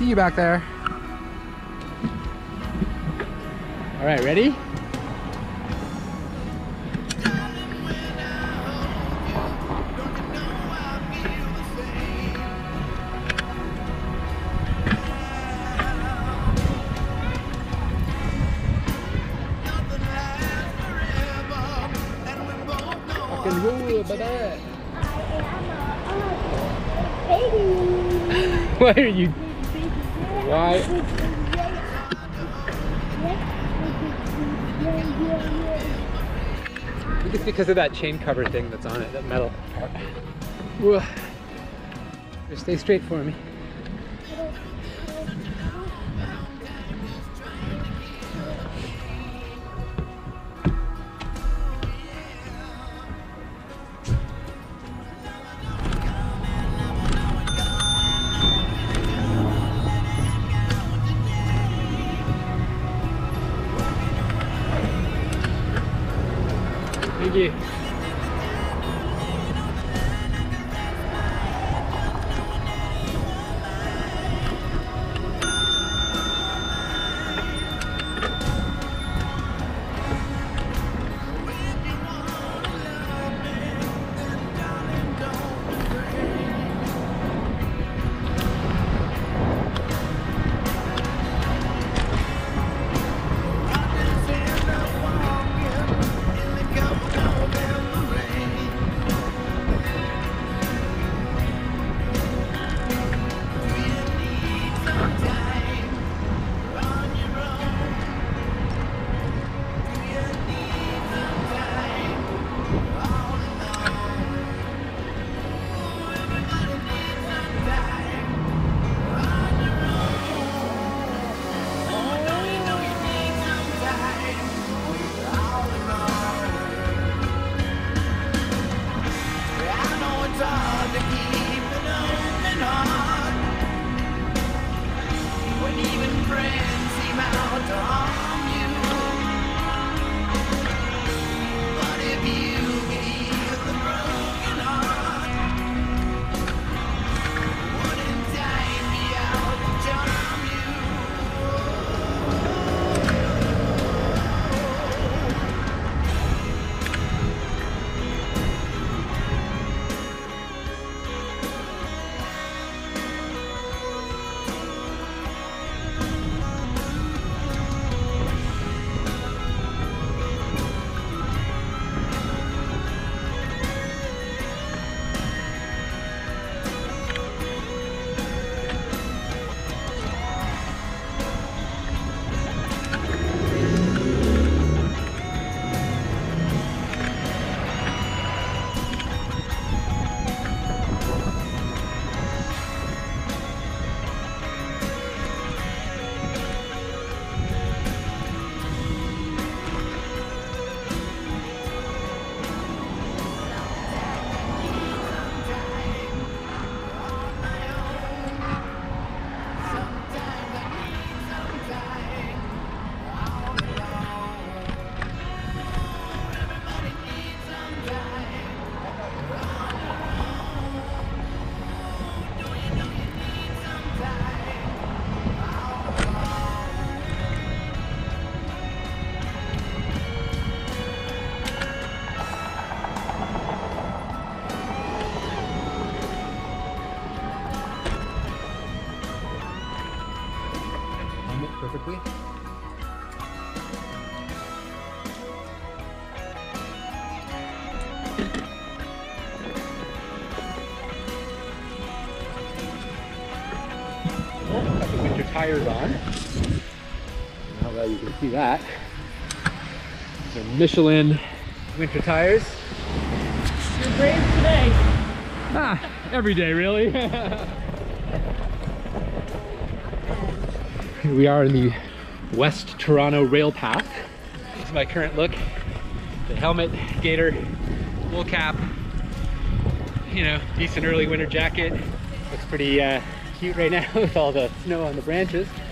see you back there. All right, ready? Why are you? Why? I think it's because of that chain cover thing that's on it, that metal part. Whoa. Just stay straight for me. Thank you. Perfectly. Got the winter tires on. How well you can see that. They're Michelin winter tires. You're brave today. Ah, every day really. Here we are in the West Toronto rail path. This is my current look. The helmet, gaiter, wool cap, you know, decent early winter jacket. Looks pretty cute right now with all the snow on the branches.